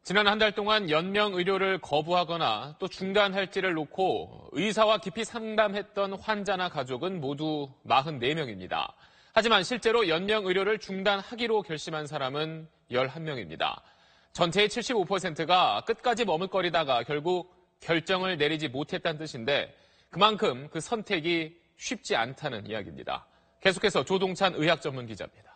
지난 한 달 동안 연명 의료를 거부하거나 또 중단할지를 놓고 의사와 깊이 상담했던 환자나 가족은 모두 44명입니다. 하지만 실제로 연명 의료를 중단하기로 결심한 사람은 11명입니다. 전체의 75%가 끝까지 머뭇거리다가 결국 결정을 내리지 못했다는 뜻인데 그만큼 그 선택이 쉽지 않다는 이야기입니다. 계속해서 조동찬 의학 전문 기자입니다.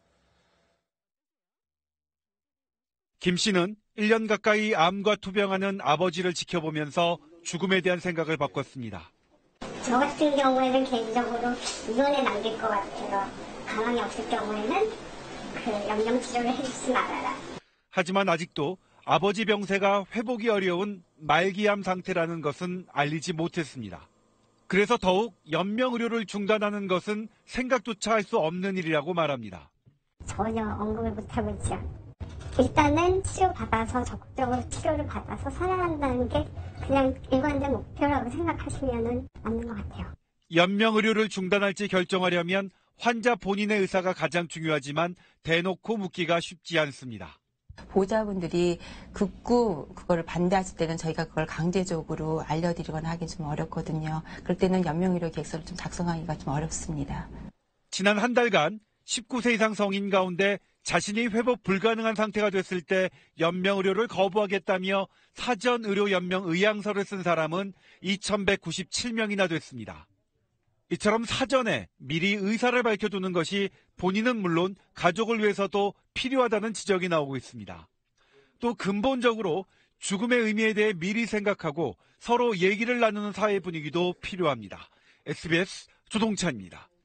김 씨는 1년 가까이 암과 투병하는 아버지를 지켜보면서 죽음에 대한 생각을 바꿨습니다. 저 같은 경우에는 개인적으로 입원에 남길 것 같아요. 가망이 없을 경우에는 그 연명 치료를 해주지 말아라. 하지만 아직도 아버지 병세가 회복이 어려운 말기암 상태라는 것은 알리지 못했습니다. 그래서 더욱 연명 의료를 중단하는 것은 생각조차 할 수 없는 일이라고 말합니다. 전혀 언급을 못하고 있죠. 일단은 치료받아서 적극적으로 치료를 받아서 살아난다는 게 그냥 일관된 목표라고 생각하시면 맞는 것 같아요. 연명 의료를 중단할지 결정하려면 환자 본인의 의사가 가장 중요하지만 대놓고 묻기가 쉽지 않습니다. 보호자분들이 극구 그거를 반대하실 때는 저희가 그걸 강제적으로 알려드리거나 하긴 좀 어렵거든요. 그럴 때는 연명의료 계획서를 좀 작성하기가 좀 어렵습니다. 지난 한 달간 19세 이상 성인 가운데 자신이 회복 불가능한 상태가 됐을 때 연명의료를 거부하겠다며 사전 의료 연명 의향서를 쓴 사람은 2,197명이나 됐습니다. 이처럼 사전에 미리 의사를 밝혀두는 것이 본인은 물론 가족을 위해서도 필요하다는 지적이 나오고 있습니다. 또 근본적으로 죽음의 의미에 대해 미리 생각하고 서로 얘기를 나누는 사회 분위기도 필요합니다. SBS 조동찬입니다.